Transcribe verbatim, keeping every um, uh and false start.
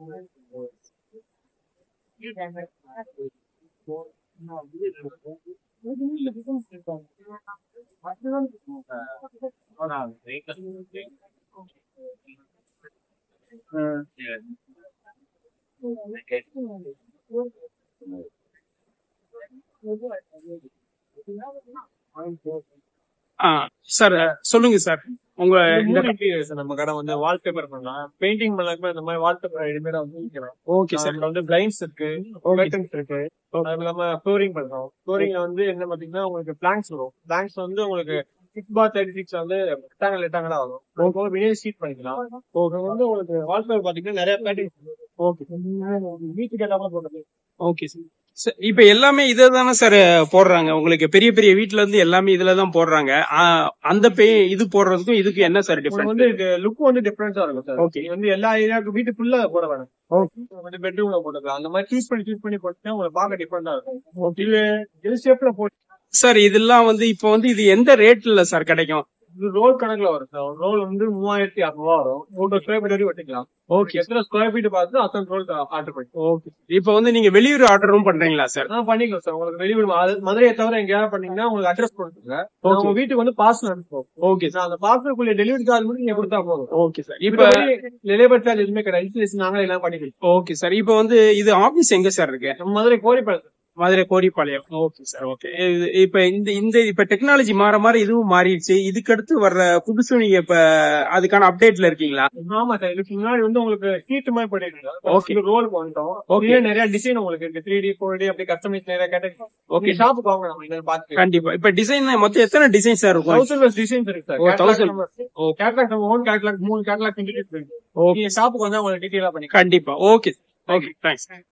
ஆ sir சொல்லுங்க sir. உங்க இந்த நம்ம கடை வந்து வால்பேப்பர் பண்ணலாம், பெயிண்டிங் பண்ணலாம். இந்த மாதிரி வால்பேப்பர் ரெடிமேடா வந்து விற்கிறோம். Okay sir. வந்து பிளைண்ட்ஸ் இருக்கு, கர்டன்ஸ் இருக்கு. அது இல்லாம ஃப்ளோரிங் பண்றோம். ஃப்ளோரிங்ல வந்து என்ன பாத்தீங்கன்னா உங்களுக்கு பிளாங்க்ஸ் வரும். பிளாங்க்ஸ் வந்து உங்களுக்கு சிக்ஸ் பார் தேர்ட்டி சிக்ஸ் வந்து ரெக்டாங்கல் ரெக்டாங்கலா வரும். போக வினேஜ் ஷீட் பண்ணிக்கலாம். போக வந்து உங்களுக்கு வால்பேப்பர் பாத்தீங்கன்னா நிறைய பேட்டர்ன். ஓகே, வீட்டுக்கு எல்லாமே போடுறது. Okay sir. இப்ப எல்லாமே இதை தானே சார் போடுறாங்க? உங்களுக்கு பெரிய பெரிய வீட்டுல இருந்து எல்லாமே இதுலதான் போடுறாங்க. அந்த பே இது போடுறதுக்கும் இதுக்கு என்ன சார் டிஃபரன்ஸ்? வந்து லுக் வந்து டிஃபரன்ஸா இருக்கும் சார். ஓகே, வந்து எல்லா ஏரியாவுக்கும் வீட்டு ஃபுல்லா போட வேணும். வந்து பெட்ரூம்ல போட்டுக்கலாம். அந்த மாதிரி சூஸ் பண்ணி சூஸ் பண்ணி போட்டுட்டா உங்களுக்கு பார்க்க டிஃபரெண்டா இருக்கும். இது எல் ஷேப்ல போட்டு சார் இதெல்லாம் வந்து இப்ப வந்து இது எந்த ரேட்ல சார் கிடைக்கும்? இது ரோல் கணக்குல வரும் சார். ரோல் வந்து மூவாயிரத்தி அறுநூறுவா வரும். மூணு ஸ்கொயர் ஃபீட் வரைக்கும் வெட்டிக்கலாம். ஓகே, எத்தனை ஸ்கொயர் ஃபீட் பார்த்து அத்தனை ரோல் ஆர்டர் பண்ணி. ஓகே, இப்ப வந்து நீங்க வெளியூர் ஆர்டரும் பண்றீங்களா சார்? ஆ, பண்ணிக்கலாம் சார். உங்களுக்கு வெளியூர் மதுரையை தவிர எங்கேயாவது பண்ணீங்கன்னா உங்களுக்கு அட்ரஸ் கொடுத்துருங்க. உங்க வீட்டுக்கு வந்து பார்சல் அனுப்புவோம். Okay sir. அந்த பார்சலுக்குள்ள டெலிவரி சார்ஜ் மட்டும் நீங்க கொடுத்தா போதும். Okay sir. இப்ப டெலிவரி சார்ஜ் எதுவுமே கிடையாது. இன்ஸ்டலேஷன் நாங்களே எல்லாம் பண்ணிக்கலாம். Okay sir. இப்ப வந்து இது ஆபீஸ் எங்க சார் இருக்கு? Madurai Goripalayam. Madurai Goripalayam. Okay sir. Okay, இப்ப இந்த இந்த இப்ப டெக்னாலஜி மாற மாற இதுவும் மாறிடுச்சு. இதுக்கு அடுத்து வர்ற புதுசு நீங்க இப்ப அதுக்கான அப்டேட்ல இருக்கீங்களா? ஆமா சார். இதுக்கு முன்னாடி வந்து உங்களுக்கு ஷீட் மாதிரி பண்ணிருக்கோம். ஓகே, ரோல் பண்ணிட்டோம். ஓகே, நிறைய டிசைன் உங்களுக்கு இருக்கு. த்ரீ டி ஃபோர் டி அப்படி கஸ்டமைஸ் நிறைய கேட்டகரி. ஓகே, ஷாப்புக்கு வாங்க, நம்ம இதை பார்த்து. கண்டிப்பா. இப்ப டிசைன் மொத்தம் எத்தனை டிசைன் சார் இருக்கும்? தௌசண்ட் பிளஸ் டிசைன்ஸ் இருக்கு சார். கேட்லாக் ஓன் கேட்லாக் மூணு கேட்லாக் இருக்கு. ஓகே, ஷாப்புக்கு வந்து உங்களுக்கு டீடைலா பண்ணி. கண்டிப்பா. Okay okay, thanks.